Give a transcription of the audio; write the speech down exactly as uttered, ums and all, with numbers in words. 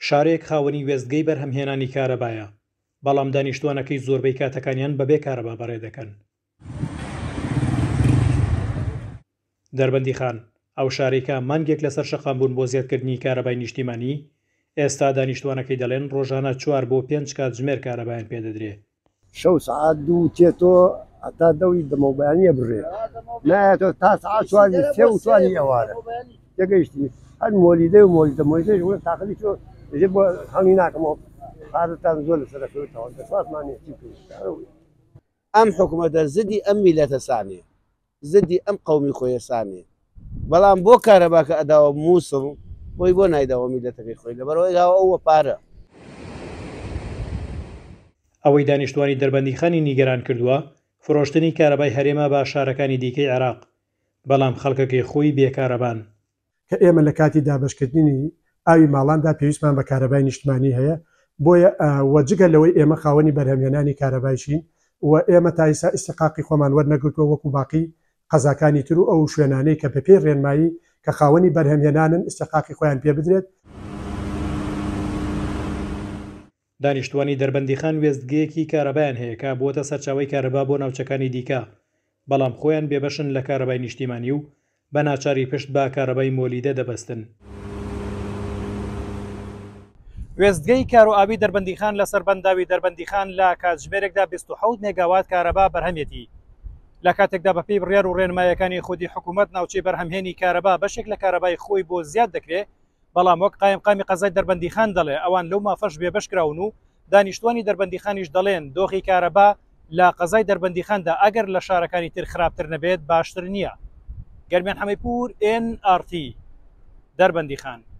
شارێک خاوەنی وێستگەی بەرهەمهێنانی کارەبایە، بەڵام دانیشتوانەکەی زۆربەی کاتەکانیان بەبێ کارەبا بەڕێ دەکەن. دەربەندی خان ئەو شارێکە مانگێک لەسەر شەقام بوون بۆ زیادکردنی کارەبای نیشتیمانی، ئێستا دانیشتوانەکەی دەڵێن ڕۆژانە چوار بۆ پێنج کات ژمێر کارەبایان پێدەدرێ. شەو سعات دوو تێتۆ هەتا دەوی دەمەوبیانیە بڕێ نایەتەوە تا سعات چواری سێ و چواری ئێوارە یەگەیشتی هەر مۆلیدە و مۆلیدە مۆلیدەش وڵە تاقلی تۆ دەژێ بۆ هەڵی ناکەمەوە خارتان زۆر لەسەرەکەوتەوە دەسواتمانێ چی ئەم حکوومەتە زدی ئەم میلەتە سامێ زدی ئەم قەومی خۆیە سامێ، بەڵام بۆ کارەباکە ئەداوە مووسڵ بۆی بۆ نایداوە میلەتەکەی خۆی لەبەرەوەی داوە ئەوە پارە. ئەوەی دانیشتوانی دەربەندیخانی نیگەران کردووە فرۆشتنی کارەبای هەرێما بە شارەکانی دیکەی عێراق، بەڵام خەڵکەکەی خۆی بێکارەبان کە ئێمە لە کاتی دابشکردنی ئاوی ماڵاندا پێویستمان بە کارەبای نیشتمانی هەیە، بۆیە وەجگە لەوەی ئێمە خاوەنی بەرهەمهێنانی کارەبایشین و ئێمە تا ئێستا ئیستحقاقی خۆمان وەرنەگرتووە وەکو باقی قەزاکانی تر و ئەو شوێنانەی کە بەپێی ڕێنمایی کە خاوەنی بەرهەمهێنانن ئیستحقاقی خۆیان پێ بدرێت. دانیشتوانی دەربەندیخان وێستگەیەکی کارەبایان هەیە کە بۆتە سەرچاوەی کارەبا بۆ ناوچەکانی دیکە، بەڵام خۆیان بێبەشن لە کارەبای نیشتیمانی و بە ناچاری پشت بە کارەبای مۆلیدە دەبەستن. وێستگەی کار و ئاوی دەربەندیخان لەسەر بەنداوی دەربەندیخان لە کاتژمێرێکدا بیست و حەوت مێگاوات کارەبا بەرهەمێتی، لە کاتێکدا بەپێی بڕیار و ڕێنمایەکانی خودی حکوومەت ناوچەی بەرهەمهێنی کارەبا بەشێک لە کارەبای خۆی بۆ زیاد دەکرێت، بەڵام وەک قایمقامی قەزای دەربەندیخان دەڵێ ئەوان لەو مافەش بێبەش کراون و دانیشتوانی دەربەندیخانیش دەڵێن دۆخی کارەبا لە قەزای دەربەندیخاندا ئەگەر لە شارەکانی تر خراپتر نەبێت باشتر نییە. گەرمیان حەمەیپور، ئێن ئار تی، دەربەندیخان.